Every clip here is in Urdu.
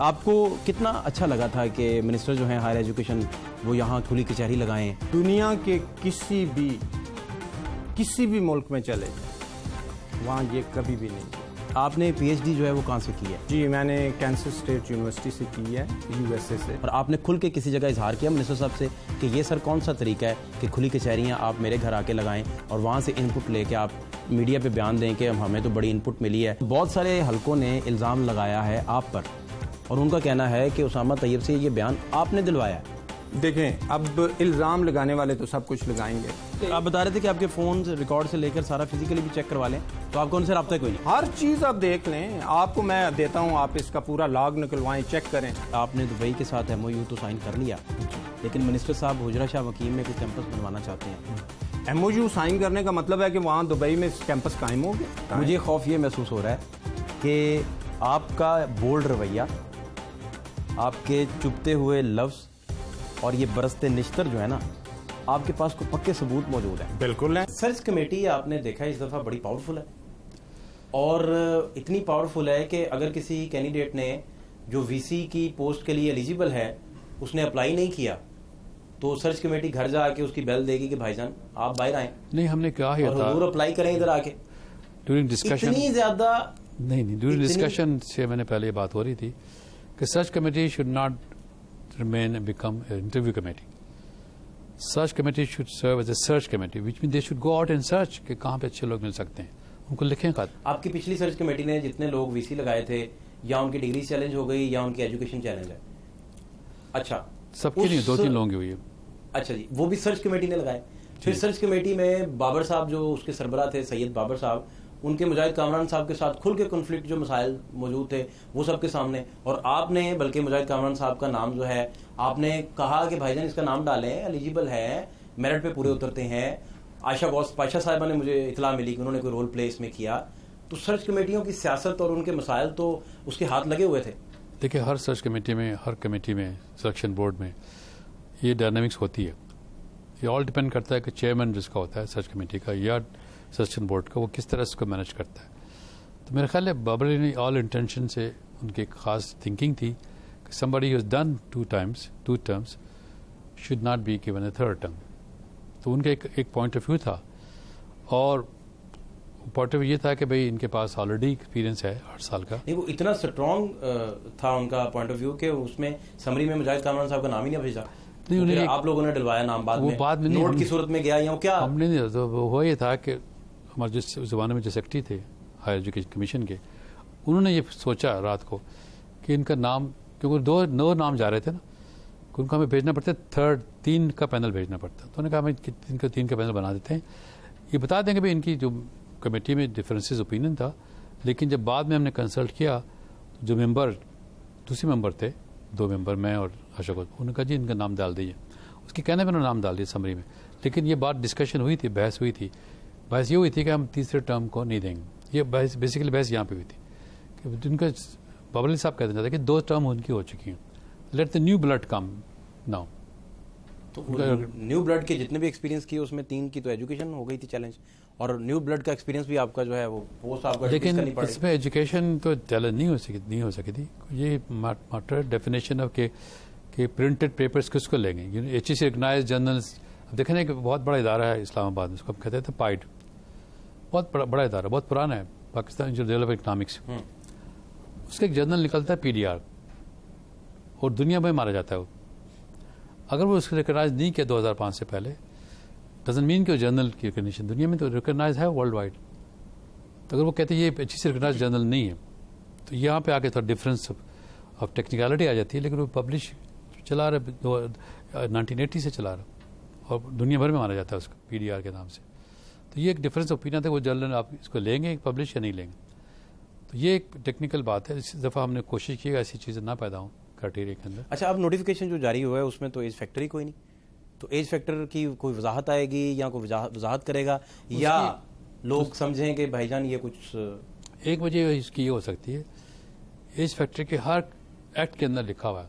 آپ کو کتنا اچھا لگا تھا کہ منسٹر جو ہیں ہائر ایجوکیشن وہ یہاں کھلی کچہری لگائیں؟ دنیا کے کسی بھی ملک میں چلے جائیں وہاں یہ کبھی بھی نہیں. آپ نے پی ایچ ڈی جو ہے وہ کہاں سے کی ہے؟ جی میں نے کینسر اسٹیٹ یونیورسٹی سے کی ہے, یو ایس اے سے. اور آپ نے کھل کے کسی جگہ اظہار کیا منسٹر صاحب سے کہ یہ سر کون سا طریقہ ہے کہ کھلی کچہریاں آپ میرے گھر آ کے لگائیں اور وہاں سے ان پٹ لے کے آپ میڈیا پہ بیان دیں کہ ہمیں تو بڑی ان پٹ ملی ہے؟ بہت سارے حلقوں نے الزام لگایا ہے آپ پر اور ان کا کہنا ہے کہ اسامہ طیب سے یہ بیان آپ نے دلوایا ہے. دیکھیں اب الزام لگانے والے تو سب کچھ لگائیں گے. آپ بتا رہے تھے کہ آپ کے فون ریکارڈ سے لے کر سارا فزیکلی بھی چیک کروا لیں, تو آپ کو ان سے رابطہ کوئی نہیں؟ ہر چیز آپ دیکھ لیں, آپ کو میں دیتا ہوں, آپ اس کا پورا لاگ نکلوائیں, چیک کریں. آپ نے دبئی کے ساتھ ایم او یو تو سائن کر لیا, لیکن منسٹر صاحب حجرہ شاہ وکیم میں کوئی کیمپس بنوانا چاہتے ہیں. ایم او یو سائن کرنے کا مطلب ہے کہ وہاں دبئی میں کیمپس قائم ہو گیا. مجھے خوف یہ محسوس ہو رہا ہے کہ آپ کا بولڈ رویہ, آپ کے چپتے ہوئے لفظ اور یہ برستے نشتر جو ہے نا, آپ کے پاس کوئی پکے ثبوت موجود ہیں. بالکل ہے. سرچ کمیٹی آپ نے دیکھا اس دفعہ بڑی پاورفل ہے, اور اتنی پاورفل ہے کہ اگر کسی کینڈیڈیٹ نے جو وی سی کی پوسٹ کے لیے ایلیجیبل ہے اس نے اپلائی نہیں کیا تو سرچ کمیٹی گھر جا کے اس کی بیل دے گی کہ بھائی جان آپ باہر آئیں. نہیں, ہم نے کہا ہی تھا حضور اپلائی کریں ادھر آ کے. ڈیورنگ ڈسکشن اتنی زیادہ نہیں, ڈیورنگ ڈسکشن سے میں نے پہلے یہ بات ہو رہی تھی کہ search committee should not remain and become an interview committee. Search committee should serve as a search committee, which means they should go out and search کہ کہاں پہ اچھے لوگ مل سکتے ہیں, ان کو لکھیں خط. آپ کی پچھلی سرچ کمیٹی نے جتنے لوگ وی سی لگائے تھے یا ان کی ڈگری چیلنج ہو گئی یا ان کی ایجوکیشن چیلنج ہے. اچھا سب کی نہیں, 2-3 لوگوں کی ہوئی ہے. اچھا جی, وہ بھی سرچ کمیٹی نے لگائے. پھر سرچ کمیٹی میں بابر صاحب جو اس کے سربراہ تھے, سید بابر صاحب, ان کے مجاہد کامران صاحب کے ساتھ کھل کے کنفلکٹ جو مسائل موجود تھے وہ سب کے سامنے, اور آپ نے بلکہ مجاہد کامران صاحب کا نام جو ہے آپ نے کہا کہ بھائی جان اس کا نام ڈالیں, ایلیجیبل ہے, میرٹ پہ پورے اترتے ہیں. عائشہ غوث پاشا صاحبہ نے مجھے اطلاع ملی کہ انہوں نے کوئی رول پلے اس میں کیا. تو سرچ کمیٹیوں کی سیاست اور ان کے مسائل تو اس کے ہاتھ لگے ہوئے تھے. دیکھیں ہر سرچ کمیٹی میں, ہر کمیٹی میں, سلیکشن بورڈ میں یہ ڈائنامکس ہوتی ہے. یہ آل ڈیپینڈ کرتا ہے کہ چیئرمین جس کا ہوتا ہے سرچ کمیٹی کا یا سلیکشن بورڈ کا, وہ کس طرح اس کو مینج کرتا ہے. تو میرا خیال ہے بابر علی نے آل انٹینشن سے, ان کی ایک خاص تھنکنگ تھی کہ somebody who has done 2 terms should not be given a 3rd term. تو ان کا ایک پوائنٹ آف ویو تھا, اور پوائنٹ آف ویو یہ تھا کہ بھئی ان کے پاس آلریڈی ایکسپیرینس ہے 8 سال کا. نہیں, وہ اتنا اسٹرانگ تھا ان کا پوائنٹ آف ویو کہ اس میں سمری میں مجاہد کامران صاحب کا نام ہی نہیں بھیجا. نہیں, آپ لوگوں نے ڈلوایا نام بعد میں نوٹ کی صورت میں گیا یا کیا؟ ہم نے نہیں, وہ یہ تھا کہ ہمارے جس زمانے میں جو سیکرٹری تھے ہائر ایجوکیشن کمیشن کے, انہوں نے یہ سوچا رات کو کہ ان کا نام, کیونکہ 2 نام جا رہے تھے نا, ان کو ہمیں بھیجنا پڑتا ہے 3 کا پینل بھیجنا پڑتا. تو انہوں نے کہا ہمیں 3 کا پینل بنا دیتے ہیں, یہ بتا دیں کہ بھائی ان کی جو کمیٹی میں ڈفرینسز اوپینین تھا, لیکن جب بعد میں ہم نے کنسلٹ کیا جو دوسرے ممبر تھے, 2 ممبر میں اور اشوک, انہوں نے کہا جی ان کا نام ڈال دیجیے. اس کے کہنے میں انہوں نے نام ڈال دیا سمری میں, لیکن یہ بات ڈسکشن ہوئی تھی, بحث ہوئی تھی. بحث یہ ہوئی تھی کہ ہم تیسرے ٹرم کو نہیں دیں گے. یہ بحث بیسیکلی بحث یہاں پہ ہوئی تھی کہ جن کا بابر علی صاحب کہتے چاہتے کہ 2 ٹرم ان کی ہو چکی ہیں, let the new blood come now. تو نیو بلڈ کے جتنے بھی ایکسپیرینس کیے اس میں 3 کی تو ایجوکیشن ہو گئی تھی چیلنج, اور نیو بلڈ کا ایکسپیرینس بھی آپ کا جو ہے وہ پوسٹ آپ کا, لیکن اس میں ایجوکیشن تو چیلنج نہیں ہو سکی تھی. یہ میٹر ڈیفینیشن آف کہ پرنٹڈ پیپرز کس کو لیں گے. H E C recognise journals, اب دیکھیں ایک بہت بڑا ادارہ ہے اسلام آباد میں, اس کو ہم کہتے تھے پائڈ, بہت بڑا ادارہ, بہت پرانا ہے, پاکستان جرنل آف اکنامکس. اس کا ایک جرنل نکلتا ہے PDR, اور دنیا میں مارا جاتا ہے وہ. اگر وہ اس کو ریکگنائز نہیں کیا 2005 سے پہلے, ڈزنٹ مین کہ وہ جرنل کی ریکگنیشن دنیا میں تو ریکگنائز ہے ورلڈ وائڈ. تو اگر وہ کہتے ہیں یہ اچھی سے ریکگنائز جرنل نہیں ہے, تو یہاں پہ آ کے تھوڑا ڈفرینس آف ٹیکنیکلٹی آ جاتی ہے. لیکن وہ پبلش چلا رہا 1980 سے چلا رہا, اور دنیا بھر میں مانا جاتا ہے اس کو PDR کے نام سے. تو یہ ایک ڈفرینس اوپینین تھا, وہ جرنل آپ اس کو لیں گے پبلش یا نہیں لیں گے. تو یہ ایک ٹیکنیکل بات ہے. اس دفعہ ہم نے کوشش کی ہے ایسی چیزیں نہ پیدا ہوں کرائٹیریا کے اندر. اچھا, اب نوٹیفیکیشن جو جاری ہوا ہے اس میں تو ایج فیکٹر ہی کوئی نہیں, تو ایج فیکٹر کی کوئی وضاحت آئے گی یا کوئی وضاحت کرے گا, یا لوگ سمجھیں کہ بھائی جان یہ کچھ ایک وجہ اس کی یہ ہو سکتی ہے, ایج فیکٹر کے ہر ایکٹ کے اندر لکھا ہوا ہے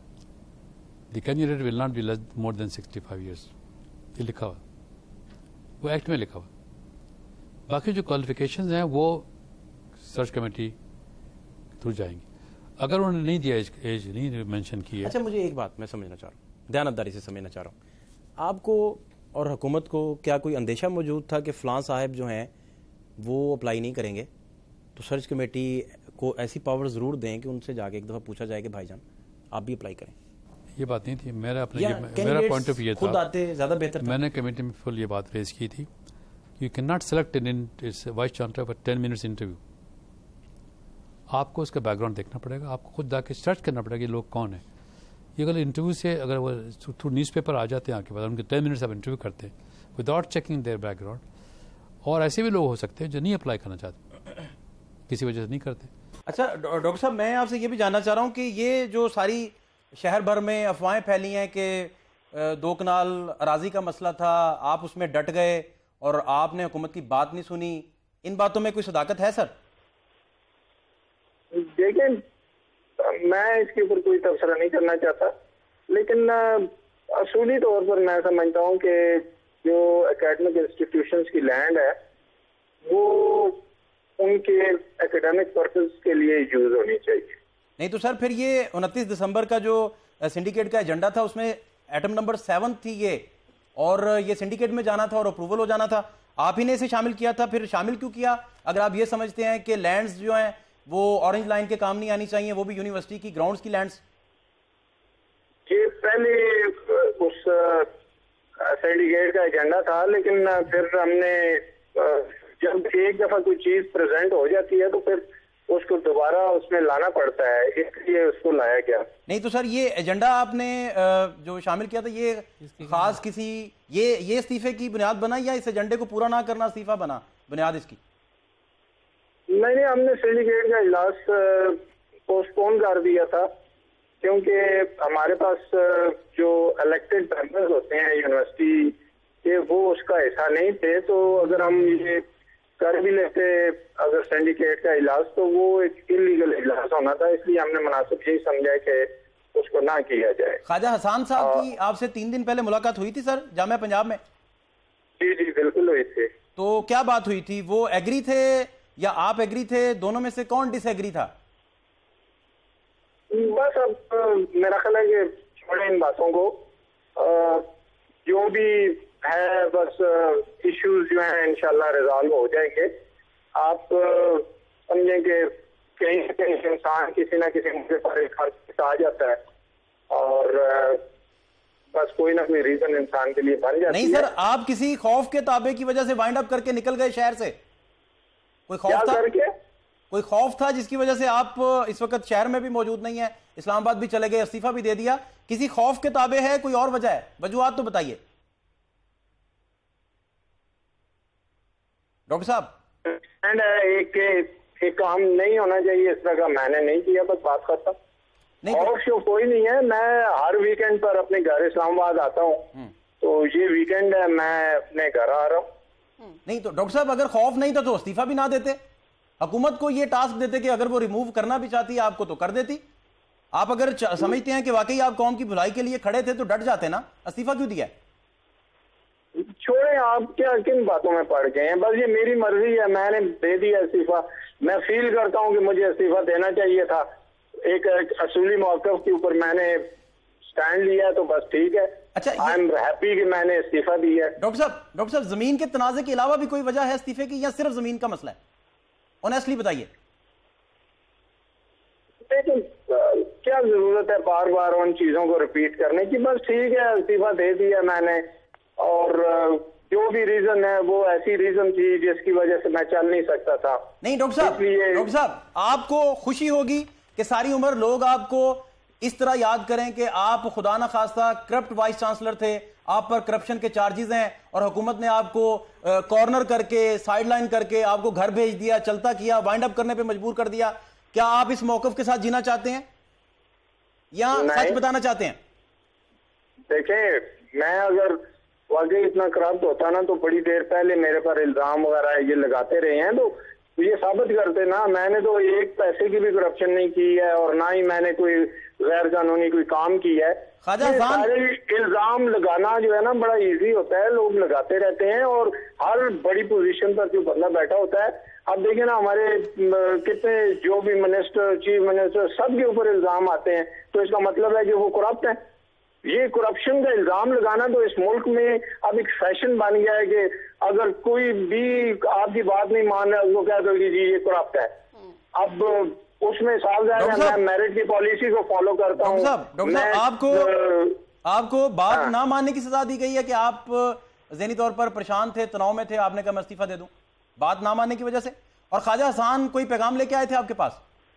the candidate will not be less more than 65 years, یہ لکھا ہوا, وہ ایکٹ میں لکھا ہوا. باقی جو کوالیفیکیشنز ہیں وہ سرچ کمیٹی تھرو جائیں گی. اگر انہوں نے نہیں دیا ایج نہیں مینشن کی ہے. اچھا مجھے ایک بات میں سمجھنا چاہ رہا ہوں, دیانتداری سے سمجھنا چاہ رہا ہوں, آپ کو اور حکومت کو کیا کوئی اندیشہ موجود تھا کہ فلاں صاحب جو ہیں وہ اپلائی نہیں کریں گے, تو سرچ کمیٹی کو ایسی پاور ضرور دیں کہ ان سے جا کے ایک دفعہ پوچھا جائے کہ بھائی جان آپ بھی اپلائی کریں؟ یہ بات نہیں تھی, میرا پوائنٹ آف ویو خود آتے زیادہ بہتر تھا. میں نے کمیٹی میں فل یہ بات ریز کی تھی, you can not select vice chancellor for 10 minutes interview. آپ کو اس کا بیک گراؤنڈ دیکھنا پڑے گا, آپ کو خود جا کے سرچ کرنا پڑے گا یہ لوگ کون ہیں. یہ اگر انٹرویو سے اگر وہ تھرو نیوز پیپر آ جاتے ہیں آپ کے پاس, ان کے 10 minutes آپ انٹرویو کرتے ہیں without checking their background. اور ایسے بھی لوگ ہو سکتے ہیں جو نہیں اپلائی کرنا چاہتے, کسی وجہ سے نہیں کرتے. اچھا ڈاکٹر صاحب میں آپ سے یہ بھی جاننا چاہ رہا ہوں کہ یہ جو ساری شہر بھر میں افواہیں پھیلی ہیں کہ 2 کنال اراضی کا مسئلہ تھا, آپ اس میں ڈٹ گئے اور آپ نے حکومت کی بات نہیں سنی, ان باتوں میں کوئی صداقت ہے سر؟ دیکھیں میں اس کے اوپر کوئی تبصرہ نہیں کرنا چاہتا, لیکن اصولی طور پر میں سمجھتا ہوں کہ جو اکیڈمک انسٹیٹیوشنز کی لینڈ ہے وہ ان کے اکیڈمک پرپز کے لیے یوز ہونی چاہیے. نہیں تو سر پھر یہ 29 دسمبر کا جو سنڈیکیٹ کا ایجنڈا تھا اس میں ایٹم نمبر 7 تھی یہ, اور یہ سنڈیکیٹ میں جانا تھا اور اپروول ہو جانا تھا, آپ ہی نے اسے شامل کیا تھا. پھر شامل کیوں کیا اگر آپ یہ سمجھتے ہیں کہ لینڈز جو ہیں وہ اورنج لائن کے کام نہیں آنی چاہیے, وہ بھی یونیورسٹی کی گراؤنڈز کی لینڈز؟ یہ پہلے اس سنڈیکیٹ کا ایجنڈا تھا, لیکن پھر ہم نے جب ایک دفعہ کوئی چیز پریزنٹ ہو جاتی ہے تو پھر اس کو دوبارہ اس میں لانا پڑتا ہے, اس لیے اس کو لایا گیا. نہیں تو سر یہ ایجنڈا آپ نے جو شامل کیا تھا یہ خاص کسی یہ استعفے کی بنیاد بنا یا اس ایجنڈے کو پورا نہ کرنا استعفا بنا بنیاد اس کی؟ نہیں, ہم نے سنڈیکیٹ کا اجلاس پوسٹ پون کر دیا تھا کیونکہ ہمارے پاس جو الیکٹڈ ممبرز ہوتے ہیں یونیورسٹی کے وہ اس کا حصہ نہیں تھے, تو اگر ہم یہ کر بھی لیتے اگر سنڈیکیٹ کا اجلاس تو وہ ایک انلیگل اجلاس ہونا تھا, اس لیے ہم نے مناسب یہی سمجھا کہ اس کو نہ کیا جائے. خواجہ حسان صاحب کی آپ سے 3 دن پہلے ملاقات ہوئی تھی سر جامعہ پنجاب میں؟ جی بالکل ہوئی تھی. تو کیا بات ہوئی تھی؟ وہ ایگری تھے یا آپ ایگری تھے؟ دونوں میں سے کون ڈس ایگری تھا؟ بس اب میرا خیال ہے کہ چھوڑیں ان باتوں کو, جو بھی ہے بس ایشوز جو ہیں انشاءاللہ ریزالو ہو جائیں گے. آپ سمجھیں کہ کہیں نہ کہیں انسان کسی نہ کسی موقع پر ایک خرچ آ جاتا ہے اور بس کوئی نہ کوئی ریزن انسان کے لیے بن جاتی ہے. نہیں سر, آپ کسی خوف کے تابع کی وجہ سے وائنڈ اپ کر کے نکل گئے شہر سے؟ کوئی خوف تھا؟ کوئی خوف تھا جس کی وجہ سے آپ اس وقت شہر میں بھی موجود نہیں ہیں, اسلام آباد بھی چلے گئے, استعفیٰ بھی دے دیا؟ کسی خوف کے تابع ہے, کوئی اور وجہ ہے؟ وجوہات تو بتائیے ڈاکٹر صاحب. ایک کام نہیں ہونا چاہیے اس طرح کا, میں نے نہیں کیا, بس بات کرتا. خوف شو کوئی نہیں ہے, میں ہر ویکینڈ پر اپنے گھر اسلام آباد آتا ہوں, تو یہ ویکینڈ ہے میں اپنے گھر آ رہا ہوں. نہیں تو ڈاکٹر صاحب اگر خوف نہیں تھا تو استعفیٰ بھی نہ دیتے, حکومت کو یہ ٹاسک دیتے کہ اگر وہ ریموو کرنا بھی چاہتی ہے آپ کو تو کر دیتی. آپ اگر سمجھتے ہیں کہ واقعی آپ قوم کی بھلائی کے لیے کھڑے تھے تو ڈٹ جاتے نا, استعفیٰ کیوں دیا؟ چھوڑیں, آپ کیا کن باتوں میں پڑ گئے ہیں, بس یہ میری مرضی ہے, میں نے دے دیا استعفیٰ. میں فیل کرتا ہوں کہ مجھے استعفیٰ دینا چاہیے تھا, ایک اصولی موقف کے اوپر میں نے سٹینڈ لیا تو بس ٹھیک ہے. اچھا آئی ایم ہیپی کہ میں نے استعفیٰ دیا. ڈاکٹر صاحب زمین کے تنازع کے علاوہ بھی کوئی وجہ ہے استعفے کی یا صرف زمین کا مسئلہ ہے؟ آنیسٹلی بتائیے. لیکن کیا ضرورت ہے بار بار ان چیزوں کو ریپیٹ کرنے کی, بس ٹھیک ہے استعفیٰ دے دیا میں نے, اور جو بھی ریزن ہے وہ ایسی ریزن تھی جس کی وجہ سے میں چل نہیں سکتا تھا. نہیں ڈاکٹر صاحب آپ کو خوشی ہوگی کہ ساری عمر لوگ آپ کو اس طرح یاد کریں کہ آپ خدا نہ خواستہ کرپٹ وائس چانسلر تھے, آپ پر کرپشن کے چارجز ہیں اور حکومت نے آپ کو کارنر کر کے سائیڈ لائن کر کے آپ کو گھر بھیج دیا, چلتا کیا, وائنڈ اپ کرنے پہ مجبور کر دیا. کیا آپ اس موقف کے ساتھ جینا چاہتے ہیں یا سچ بتانا چاہتے ہیں؟ دیکھیں میں اگر واقعی اتنا کرپٹ ہوتا نا تو بڑی دیر پہلے میرے پر الزام وغیرہ یہ لگاتے رہے ہیں, تو یہ ثابت کرتے نا. میں نے تو ایک پیسے کی بھی کرپشن نہیں کی ہے اور نہ ہی میں نے کوئی غیر قانونی کوئی کام کیا ہے. خواجہ یہ حسان، سارے الزام لگانا جو ہے نا بڑا ایزی ہوتا ہے, لوگ لگاتے رہتے ہیں, اور ہر بڑی پوزیشن پر جو بندہ بیٹھا ہوتا ہے, اب دیکھیں نا ہمارے کتنے جو بھی منسٹر, چیف منسٹر, سب کے اوپر الزام آتے ہیں, تو اس کا مطلب ہے کہ وہ کرپٹ ہے. یہ کرپشن کا الزام لگانا تو اس ملک میں اب ایک فیشن بن گیا ہے کہ اگر کوئی بھی آپ کی بات نہیں مان رہا وہ کہتا ہے کہ جی یہ کرپٹ ہے. اب اس میں صاف ظاہر ہے میں میرٹ کی پالیسی کو فالو کرتا ہوں. ڈاکٹر صاحب آپ کو بات نہ ماننے کی سزا دی گئی ہے کہ آپ ذہنی طور پر پریشان تھے, تناؤ میں تھے, آپ نے کہا میں استعفیٰ دے دوں بات نہ ماننے کی وجہ سے, اور خواجہ حسان کوئی پیغام لے کے آئے تھے آپ کے پاس؟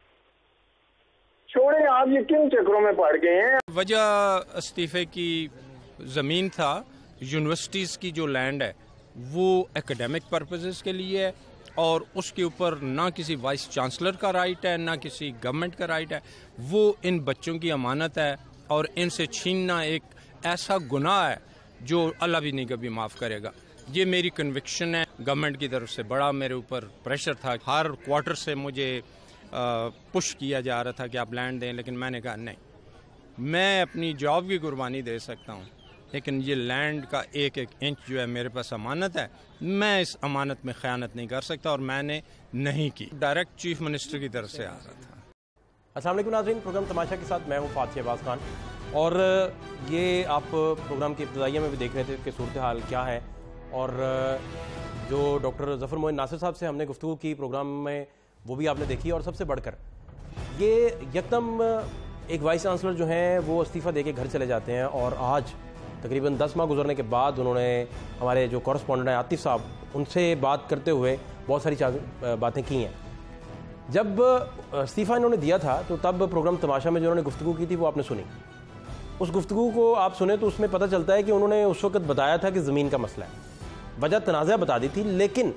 چھوڑیں آپ یہ کن چکروں میں پڑ گئے ہیں. وجہ استعفے کی زمین تھا, یونیورسٹیز کی جو لینڈ ہے وہ ایکیڈیمک پرپزز کے لیے ہے, اور اس کے اوپر نہ کسی وائس چانسلر کا رائٹ ہے نہ کسی گورنمنٹ کا رائٹ ہے. وہ ان بچوں کی امانت ہے, اور ان سے چھیننا ایک ایسا گناہ ہے جو اللہ بھی نہیں کبھی معاف کرے گا. یہ میری کنوکشن ہے. گورنمنٹ کی طرف سے بڑا میرے اوپر پریشر تھا, ہر کوارٹر سے مجھے پش کیا جا رہا تھا کہ آپ لینڈ دیں, لیکن میں نے کہا نہیں, میں اپنی جاب کی قربانی دے سکتا ہوں, لیکن یہ لینڈ کا ایک ایک انچ جو ہے میرے پاس امانت ہے, میں اس امانت میں خیانت نہیں کر سکتا, اور میں نے نہیں کی. ڈائریکٹ چیف منسٹر کی طرف سے آ رہا تھا. السلام علیکم ناظرین, پروگرام تماشا کے ساتھ میں ہوں فہد شہباز خان, اور یہ آپ پروگرام کے ابتدائیہ میں بھی دیکھ رہے تھے کہ صورتحال کیا ہے, اور جو ڈاکٹر ظفر معین ناصر صاحب سے ہم نے گفتگو کی پروگرام میں وہ بھی آپ نے دیکھی, اور سب سے بڑھ کر یہ یکدم ایک وائس چانسلر جو ہیں وہ استعفیٰ دے کے گھر چلے جاتے ہیں, اور آج تقریباً 10 ماہ گزرنے کے بعد انہوں نے ہمارے جو کورسپونڈنٹ ہیں عاطف صاحب, ان سے بات کرتے ہوئے بہت ساری باتیں کی ہیں. جب استعفیٰ انہوں نے دیا تھا تو تب پروگرام تماشا میں جو انہوں نے گفتگو کی تھی وہ آپ نے سنی. اس گفتگو کو آپ سنیں تو اس میں پتہ چلتا ہے کہ انہوں نے اس وقت بتایا تھا کہ زمین کا مسئلہ ہے, وجہ تنازع بتا دی تھی, لیکن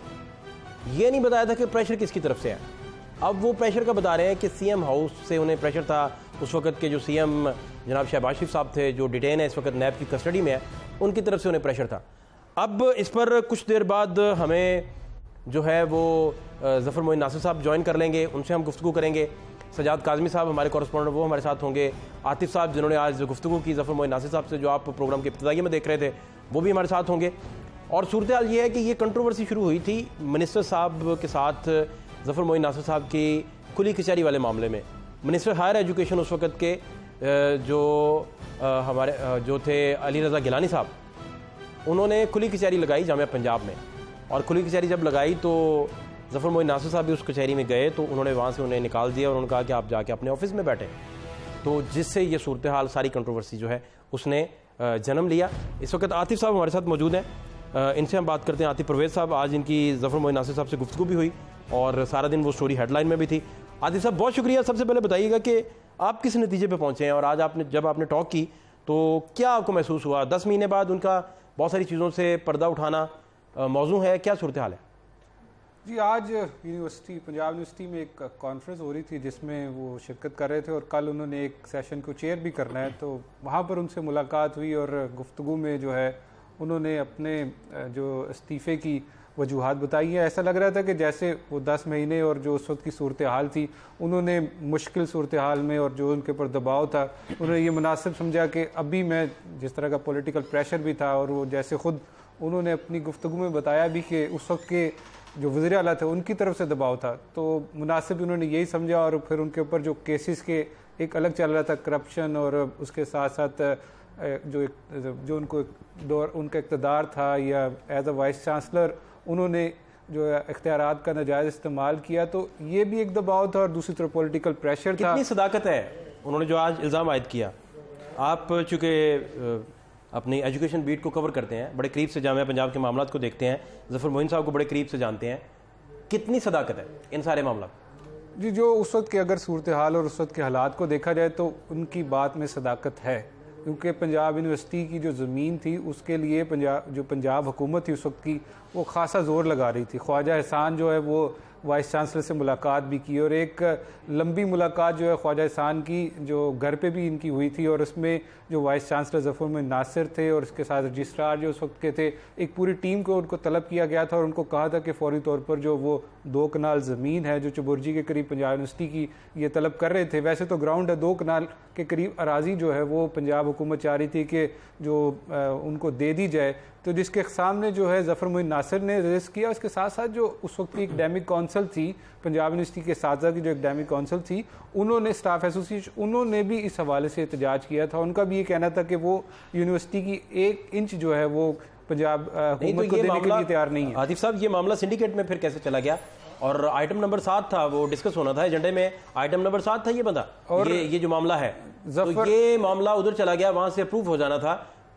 یہ نہیں بتایا تھا کہ پریشر کس کی طرف سے ہے. اب وہ پریشر کا بتا رہے ہیں کہ سی ایم ہاؤس سے انہیں پریشر تھا, اس وقت کے جو سی ایم جناب شہباز شریف صاحب تھے جو ڈیٹین ہے اس وقت نیب کی کسٹڈی میں ہے, ان کی طرف سے انہیں پریشر تھا. اب اس پر کچھ دیر بعد ہمیں جو ہے وہ ظفر معین ناصر صاحب جوائن کر لیں گے, ان سے ہم گفتگو کریں گے. سجاد کاظمی صاحب ہمارے کورسپونڈنٹ وہ ہمارے ساتھ ہوں گے. عاطف صاحب جنہوں نے آج گفتگو کی ظفر معین ناصر صاحب سے جو آپ پروگرام کے ابتدائیہ میں دیکھ رہے تھے وہ بھی ہمارے ساتھ ہوں گے. اور صورتحال یہ ہے کہ یہ کنٹروورسی شروع ہوئی تھی منسٹر صاحب کے ساتھ ظفر معین ناصر صاحب کی کھلی کچہری والے معاملے میں. منسٹر ہائر ایجوکیشن اس وقت کے جو ہمارے جو تھے علی رضا گیلانی صاحب, انہوں نے کھلی کچہری لگائی جامعہ پنجاب میں, اور کھلی کچہری جب لگائی تو ظفر معین ناصر صاحب بھی اس کچہری میں گئے تو انہوں نے وہاں سے انہیں نکال دیا, اور انہوں نے کہا کہ آپ جا کے اپنے آفس میں بیٹھیں. تو جس سے یہ صورتحال ساری کنٹروورسی جو ہے اس نے جنم لیا. اس وقت عاطف صاحب ہمارے ساتھ موجود ہیں, ان سے ہم بات کرتے ہیں. عاطف پرویز صاحب, آج ان کی ظفر معین ناصر صاحب سے گفتگو بھی ہوئی اور سارا دن وہ سٹوری ہیڈ لائن میں بھی تھی. عاطف صاحب بہت شکریہ. سب سے پہلے بتائیے گا کہ آپ کس نتیجے پہ پہنچے ہیں, اور آج جب آپ نے ٹاک کی تو کیا آپ کو محسوس ہوا؟ 10 مہینے بعد ان کا بہت ساری چیزوں سے پردہ اٹھانا موضوع ہے, کیا صورتحال ہے؟ جی, آج یونیورسٹی پنجاب یونیورسٹی میں ایک کانفرنس ہو رہی تھی جس میں وہ شرکت کر رہے تھے, اور کل انہوں نے ایک سیشن کو چیئر بھی کرنا ہے, تو وہاں پر ان سے ملاقات ہوئی, اور گفتگو میں جو ہے انہوں نے اپنے جو استعفے کی وجوہات بتائی ہیں. ایسا لگ رہا تھا کہ جیسے وہ 10 مہینے اور جو اس وقت کی صورتحال تھی, انہوں نے مشکل صورتحال میں اور جو ان کے اوپر دباؤ تھا, انہوں نے یہ مناسب سمجھا کہ ابھی میں جس طرح کا پولیٹیکل پریشر بھی تھا, اور وہ جیسے خود انہوں نے اپنی گفتگو میں بتایا بھی کہ اس وقت کے جو وزیر اعلیٰ تھے ان کی طرف سے دباؤ تھا, تو مناسب انہوں نے یہی سمجھا. اور پھر ان کے اوپر جو کیسز کے ایک الگ چل رہا تھا, کرپشن, اور اس کے ساتھ ساتھ جو ان کو ان کا اقتدار تھا یا ایز اے وائس چانسلر انہوں نے جو اختیارات کا ناجائز استعمال کیا, تو یہ بھی ایک دباؤ تھا. اور دوسری طرف پولیٹیکل پریشر تھا. کتنی صداقت ہے انہوں نے جو آج الزام عائد کیا؟ آپ چونکہ اپنی ایجوکیشن بیٹ کو کور کرتے ہیں, بڑے قریب سے جامعہ پنجاب کے معاملات کو دیکھتے ہیں, ظفر معین صاحب کو بڑے قریب سے جانتے ہیں, کتنی صداقت ہے ان سارے معاملات؟ جی, جو اس وقت کے اگر صورتحال اور اس وقت کے حالات کو دیکھا جائے تو ان کی بات میں صداقت ہے, کیونکہ پنجاب یونیورسٹی کی جو زمین تھی اس کے لیے پنجاب حکومت تھی اس وقت کی, وہ خاصا زور لگا رہی تھی. خواجہ احسان جو ہے وہ وائس چانسلر سے ملاقات بھی کی اور ایک لمبی ملاقات جو ہے خواجہ احسان کی جو گھر پہ بھی ان کی ہوئی تھی، اور اس میں جو وائس چانسلر ظفر محمد ناصر تھے اور اس کے ساتھ رجسٹرار جو اس وقت کے تھے، ایک پوری ٹیم کو ان کو طلب کیا گیا تھا اور ان کو کہا تھا کہ فوری طور پر جو وہ 2 کنال زمین ہے جو چبرجی کے قریب پنجاب یونیورسٹی کی یہ طلب کر رہے تھے، ویسے تو گراؤنڈ ہے 2 کنال کے قریب اراضی جو ہے وہ پنجاب حکومت چاہ رہی تھی کہ جو ان کو دے دی جائے، تو جس کے سامنے جو ہے ظفر محمد ناصر نے رجسٹ کیا۔ اس کے ساتھ ساتھ جو اس وقت کی اکیڈیمک کونسل تھی پنجاب یونیورسٹی کے اساتذہ کی جو اکیڈیمک کونسل تھی، انہوں نے اسٹاف ایسوسی ایشن انہوں نے بھی اس حوالے سے احتجاج کیا تھا۔ ان کا بھی یہ کہنا تھا کہ وہ یونیورسٹی کی 1 انچ جو ہے وہ پنجاب حکومت کو دینے کے لیے تیار نہیں ہے۔ عاطف صاحب، یہ معاملہ سنڈیکیٹ میں پھر کیسے چلا گیا؟ اور آئٹم نمبر 7 تھا، وہ ڈسکس ہونا تھا ایجنڈے میں، آئٹم نمبر 7 تھا یہ بندہ، اور یہ جو معاملہ ہے تو یہ معاملہ ادھر چلا گیا، وہاں سے اپروو ہو جانا تھا۔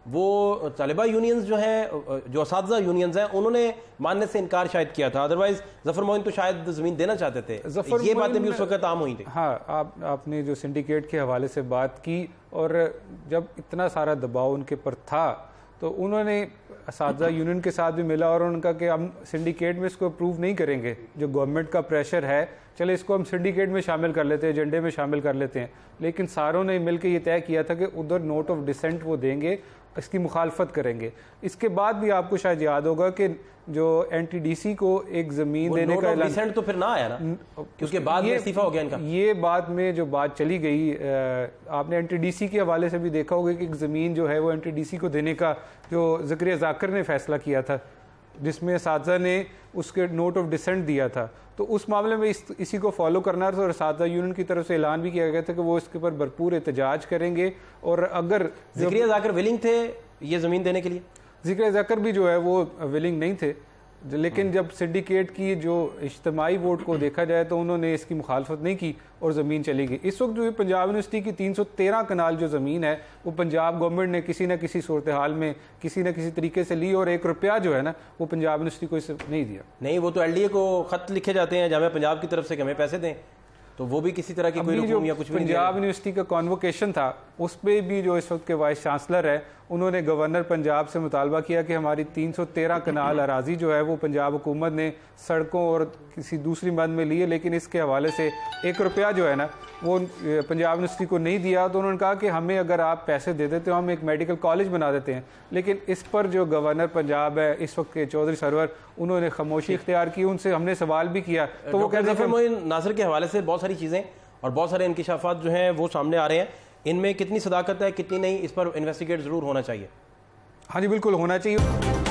وہ طالبہ یونینز جو ہیں، جو اساتذہ یونینز ہیں، انہوں نے ماننے سے انکار شاید کیا تھا، ادروائز ظفر محمد تو شاید زمین دینا چاہتے تھے، یہ باتیں بھی اس وقت عام ہوئی تھی۔ ہاں، آپ نے جو سنڈیکیٹ کے حوالے سے بات کی، اور جب اتنا سارا دباؤ ان کے پر تھا تو انہوں نے اساتذہ یونین کے ساتھ بھی ملا اور انہوں نے کہا کہ ہم سنڈیکیٹ میں اس کو اپروو نہیں کریں گے، جو گورنمنٹ کا پریشر ہے چلے اس کو ہم سنڈیکیٹ میں شامل کر لیتے ہیں، ایجنڈے میں شامل کر لیتے ہیں، لیکن ساروں نے مل کے یہ طے کیا تھا کہ ادھر نوٹ آف ڈسینٹ وہ دیں گے، اس کی مخالفت کریں گے۔ اس کے بعد بھی آپ کو شاید یاد ہوگا کہ جو این ٹی ڈی سی کو ایک زمین دینے کا اعلان، ڈسینٹ تو پھر نہ آیا نا، کیونکہ بعد میں استعفیٰ ہو گیا ان کا۔ یہ بعد میں جو بات چلی گئی، آپ نے این ٹی ڈی سی کے حوالے سے بھی دیکھا ہوگا کہ ایک زمین جو ہے وہ این ٹی ڈی سی کو دینے کا جو زکریا ذاکر نے فیصلہ کیا تھا، جس میں اساتذہ نے اس کے نوٹ آف ڈسینٹ دیا تھا، تو اس معاملے میں اسی کو فالو کرنا تھا، اور اساتذہ یونین کی طرف سے اعلان بھی کیا گیا تھا کہ وہ اس کے اوپر بھرپور احتجاج کریں گے۔ اور اگر زکریا ذاکر ولنگ تھے یہ زمین دینے کے لیے، زکریا ذاکر بھی جو ہے وہ ولنگ نہیں تھے، لیکن جب سنڈیکیٹ کی جو اجتماعی ووٹ کو دیکھا جائے تو انہوں نے اس کی مخالفت نہیں کی اور زمین چلی گئی۔ اس وقت جو پنجاب یونیورسٹی کی 313 کنال جو زمین ہے وہ پنجاب گورنمنٹ نے کسی نہ کسی صورتحال میں کسی نہ کسی طریقے سے لی، اور 1 روپیہ جو ہے نا وہ پنجاب یونیورسٹی کو اسے نہیں دیا۔ نہیں، وہ تو ایل ڈی اے کو خط لکھے جاتے ہیں جامعہ پنجاب کی طرف سے کہ ہمیں پیسے دیں، تو وہ بھی کسی طرح کی کوئی رقم یا کچھ بھی نہیں۔ پنجاب یونیورسٹی کا کانووکیشن تھا، اس پہ بھی جو اس وقت کے وائس چانسلر ہے انہوں نے گورنر پنجاب سے مطالبہ کیا کہ ہماری 313 کنال اراضی جو ہے وہ پنجاب حکومت نے سڑکوں اور کسی دوسری مد میں لی ہے، لیکن اس کے حوالے سے 1 روپیہ جو ہے نا وہ پنجاب یونیورسٹی کو نہیں دیا، تو انہوں نے کہا کہ ہمیں اگر آپ پیسے دے دیتے ہو ہم ایک میڈیکل کالج بنا دیتے ہیں، لیکن اس پر جو گورنر پنجاب ہے اس وقت کے چودھری سرور انہوں نے خاموشی اختیار کی۔ ان سے ہم نے سوال بھی کیا تو وہ کہتے ہیں ظفر محمد ناصر کے حوالے سے بہت ساری چیزیں اور بہت سارے انکشافات جو ہیں وہ سامنے آ رہے ہیں، ان میں کتنی صداقت ہے کتنی نہیں، اس پر انویسٹیگیٹ ضرور ہونا چاہیے۔ ہاں جی بالکل ہونا چاہیے۔